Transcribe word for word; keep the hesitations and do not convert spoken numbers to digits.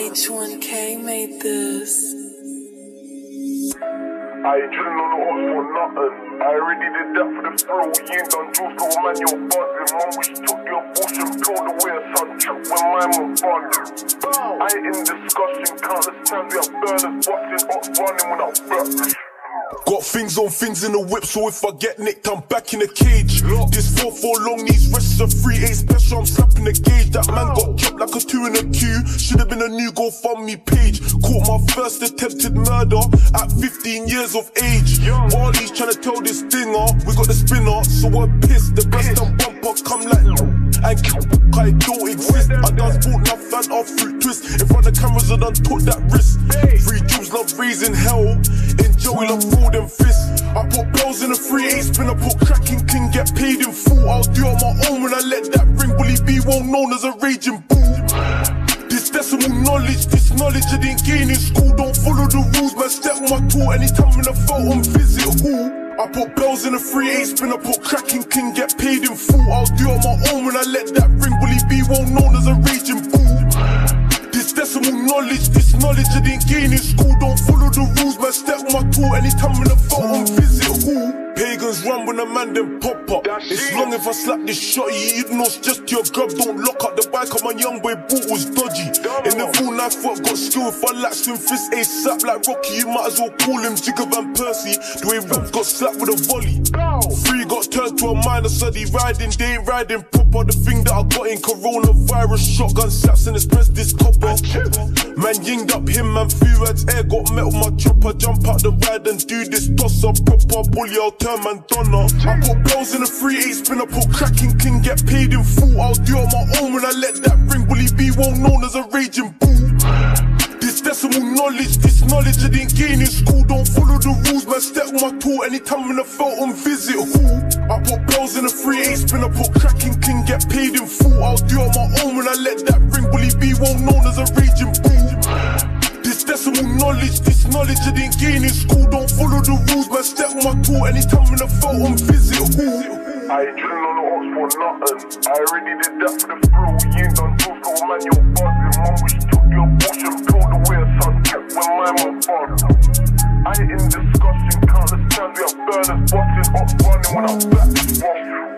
H one K made this. I ain't drilling on the horse for nothing. I already did that for the thrill. You ain't done juice, little man, you're buzzing. Mum wish took your abortion pill the way a son trip when mine was fun. I ain't in discussion, countless times we have burners busting, up running when I'm back. Got things on things in the whip, so if I get nicked, I'm back in the cage. This four four long needs rests a three eight special, I'm slapping the gauge. That man got chopped like a two in a queue. Should've been a new GoFundMe page. Caught my first attempted murder at fifteen years of age. While he's trying to tell this dinger, we got the spinner, so we're pissed. The best and bumper come like and I don't exist. I done sport now fan off fruit twist. In front of cameras I done took that risk. Free jewels love raising hell. In jail we love fraud and fists. I put bells in a three eight spin. I put cracking king, get paid in full. I'll do it on my own when I let that ring. Will he be well known as a raging bull? This decimal knowledge, this knowledge I didn't gain in school. Don't follow the rules, man, step on my tour. Anytime when I felt on visit hall. I put bells in a three eight spin, I put cracking king, get paid in full. I'll do it on my own when I let that ring. Will he be well known as a raging bull? This decimal knowledge, this knowledge I didn't gain in school. Don't follow the rules, man, step on my tour. Anytime when I felt on visit hall. Pagans run when a man then pop up. It's long if I slap this shot, you know it's just your grub. Don't lock up the bike on my young boy bought was dodgy. In the full knife foot got skill. If I latched him fist ASAP like Rocky, you might as well call him Jigger Van Persie. The way Rob got slapped with a volley. Three got turned to a minor study. Riding, they ain't riding proper. The thing that I got in coronavirus, shotgun slaps and it's pressed this copper. Man yinged up him, man few heads air. Got met with my chopper, jump out the ride and do this toss up. Proper bully, I'll turn man donna. I put bells in a three eight spin, I put cracking king, get paid in full. I'll do it on my own when I let that ring. Will he be well known as a raging bull? This decimal knowledge, this knowledge I didn't gain in school. Don't follow the rules, man, step on my tour. Anytime when I felt on visit hall. I put bells in a three eight spin, I put cracking king, get paid in full. I'll do it on my own when I let that ring. Will he be well known as a raging bull? This decimal knowledge, this knowledge I didn't gain in school. Don't follow the rules, man, step on my tour. Anytime when I felt on visit hall. I ain't drilling on the horse for nothing. I already did that for the thrill. You ain't done juice, little man, you're buzzing. Mum wish took your abortion pill the way a son trip when mine was fun. I ain't in discussion, countless times we have burners busting, up running when I'm back.